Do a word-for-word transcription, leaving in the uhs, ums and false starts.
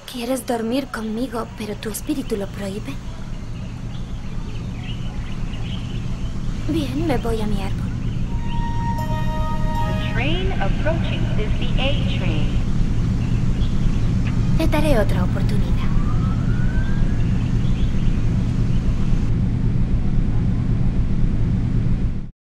¿Quieres dormir conmigo, pero tu espíritu lo prohíbe? Bien, me voy a mi árbol. The train approaching is the A train. Te daré otra oportunidad.